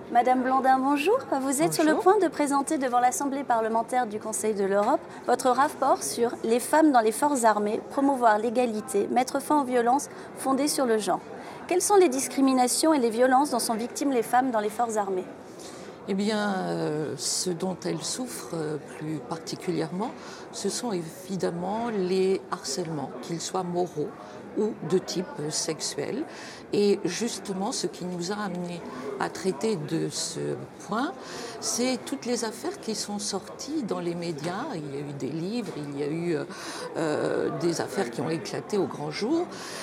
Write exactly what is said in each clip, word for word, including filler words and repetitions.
Madame Blandin, bonjour. Vous êtes Bonjour. sur le point de présenter devant l'Assemblée parlementaire du Conseil de l'Europe votre rapport sur les femmes dans les forces armées, promouvoir l'égalité, mettre fin aux violences fondées sur le genre. Quelles sont les discriminations et les violences dont sont victimes les femmes dans les forces armées ? Eh bien, euh, ce dont elles souffrent euh, plus particulièrement, ce sont évidemment les harcèlements, qu'ils soient moraux ou de type euh, sexuel. Et justement, ce qui nous a amené à traiter de ce point, c'est toutes les affaires qui sont sorties dans les médias. Il y a eu des livres, il y a eu euh, des affaires qui ont éclaté au grand jour.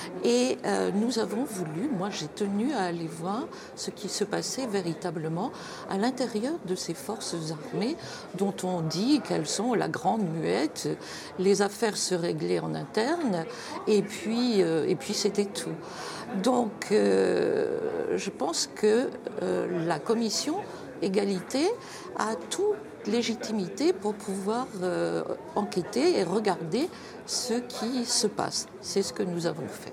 Et euh, nous avons voulu, moi j'ai tenu à aller voir ce qui se passait véritablement à l'intérieur de ces forces armées dont on dit qu'elles sont la grande muette. Les affaires se réglaient en interne et puis, euh, et puis c'était tout. Donc euh, je pense que euh, la commission égalité a toute légitimité pour pouvoir euh, enquêter et regarder ce qui se passe. C'est ce que nous avons fait.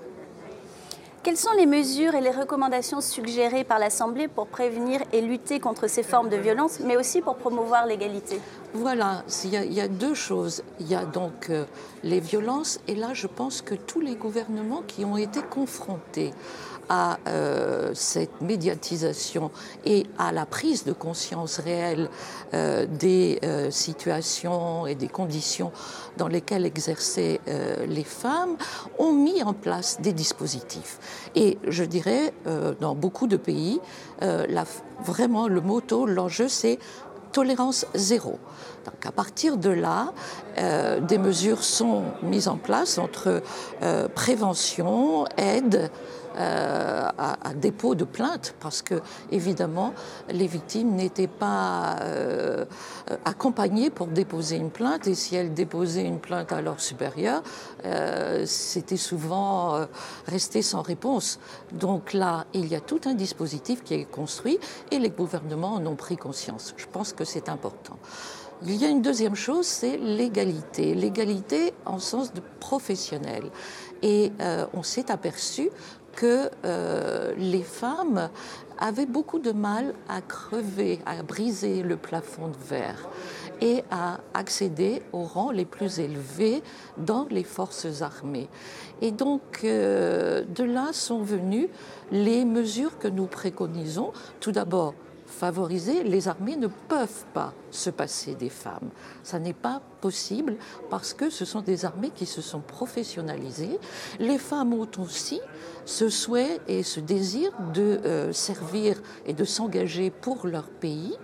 Quelles sont les mesures et les recommandations suggérées par l'Assemblée pour prévenir et lutter contre ces formes de violence, mais aussi pour promouvoir l'égalité ? Voilà, il y, a, il y a deux choses. Il y a donc euh, les violences, et là je pense que tous les gouvernements qui ont été confrontés à euh, cette médiatisation et à la prise de conscience réelle euh, des euh, situations et des conditions dans lesquelles exerçaient euh, les femmes, ont mis en place des dispositifs. Et je dirais, euh, dans beaucoup de pays, euh, la, vraiment le motto, l'enjeu, c'est tolérance zéro. Donc à partir de là, euh, des mesures sont mises en place entre euh, prévention, aide, euh, à, à dépôt de plainte, parce que évidemment les victimes n'étaient pas euh, accompagnées pour déposer une plainte, et si elles déposaient une plainte à leur supérieur, euh, c'était souvent euh, resté sans réponse. Donc là, il y a tout un dispositif qui est construit et les gouvernements en ont pris conscience. Je pense que c'est important. Il y a une deuxième chose, c'est l'égalité. L'égalité en sens de professionnel. Et euh, on s'est aperçu que euh, les femmes avaient beaucoup de mal à crever, à briser le plafond de verre et à accéder aux rangs les plus élevés dans les forces armées. Et donc, euh, de là sont venues les mesures que nous préconisons. Tout d'abord, favoriser, les armées ne peuvent pas se passer des femmes. Ça n'est pas possible parce que ce sont des armées qui se sont professionnalisées. Les femmes ont aussi ce souhait et ce désir de euh, servir et de s'engager pour leur pays.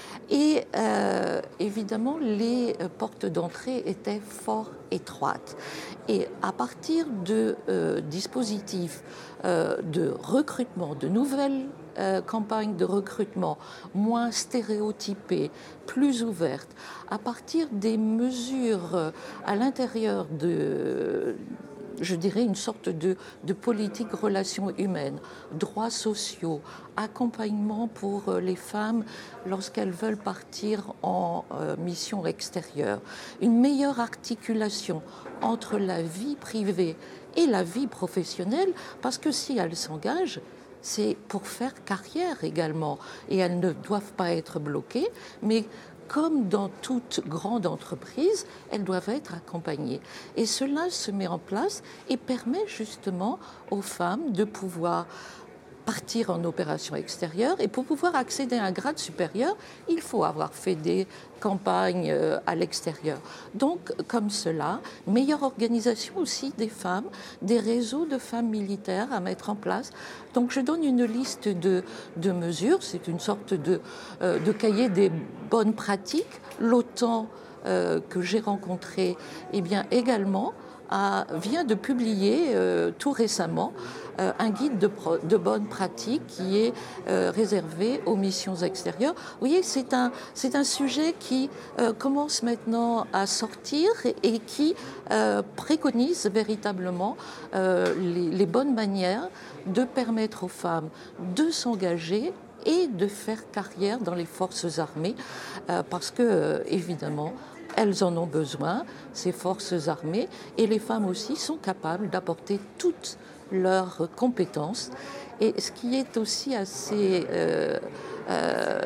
Et euh, évidemment, les portes d'entrée étaient fort étroites. Et à partir de euh, dispositifs euh, de recrutement, de nouvelles euh, campagnes de recrutement moins stéréotypées, plus ouvertes, à partir des mesures à l'intérieur de... je dirais une sorte de, de politique relations humaines, droits sociaux, accompagnement pour les femmes lorsqu'elles veulent partir en euh, mission extérieure, une meilleure articulation entre la vie privée et la vie professionnelle, parce que si elles s'engagent, c'est pour faire carrière également, et elles ne doivent pas être bloquées, mais comme dans toute grande entreprise, elles doivent être accompagnées. Et cela se met en place et permet justement aux femmes de pouvoir partir en opération extérieure. Et pour pouvoir accéder à un grade supérieur, il faut avoir fait des campagnes à l'extérieur. Donc, comme cela, meilleure organisation aussi des femmes, des réseaux de femmes militaires à mettre en place. Donc, je donne une liste de, de mesures. C'est une sorte de, euh, de cahier des bonnes pratiques. L'OTAN euh, que j'ai rencontré, eh bien, également, A, vient de publier euh, tout récemment euh, un guide de, pro, de bonnes pratiques qui est euh, réservé aux missions extérieures. Vous voyez, c'est un, c'est un sujet qui euh, commence maintenant à sortir et, et qui euh, préconise véritablement euh, les, les bonnes manières de permettre aux femmes de s'engager et de faire carrière dans les forces armées, euh, parce que, euh, évidemment, elles en ont besoin, ces forces armées, et les femmes aussi sont capables d'apporter toutes leurs compétences. Et ce qui est aussi assez euh, euh,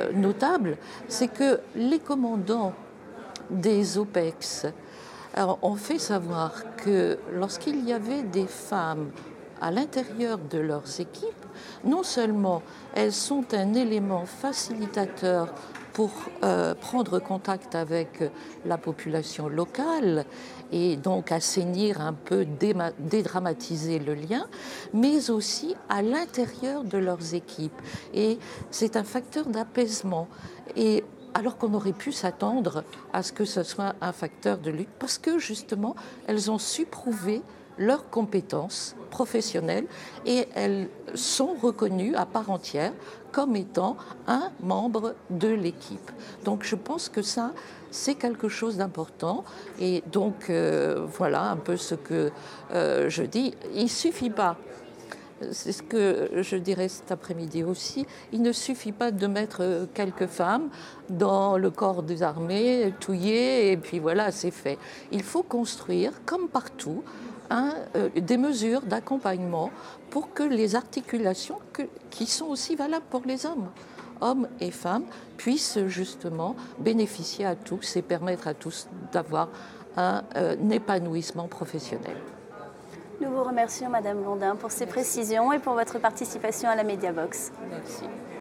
euh, notable, c'est que les commandants des OPEX alors, ont fait savoir que lorsqu'il y avait des femmes à l'intérieur de leurs équipes, non seulement elles sont un élément facilitateur pour euh, prendre contact avec la population locale et donc assainir un peu, dédramatiser le lien, mais aussi à l'intérieur de leurs équipes. Et c'est un facteur d'apaisement. Et alors qu'on aurait pu s'attendre à ce que ce soit un facteur de lutte, parce que justement, elles ont su prouver leurs compétences professionnelles et elles sont reconnues à part entière comme étant un membre de l'équipe. Donc je pense que ça, c'est quelque chose d'important. Et donc euh, voilà un peu ce que euh, je dis. Il ne suffit pas, c'est ce que je dirais cet après-midi aussi, il ne suffit pas de mettre quelques femmes dans le corps des armées, touiller, et puis voilà, c'est fait. Il faut construire, comme partout, Hein, euh, des mesures d'accompagnement pour que les articulations que, qui sont aussi valables pour les hommes, hommes et femmes, puissent justement bénéficier à tous et permettre à tous d'avoir un, euh, un épanouissement professionnel. Nous vous remercions, Madame Blondin, pour ces précisions et pour votre participation à la Mediabox. Merci.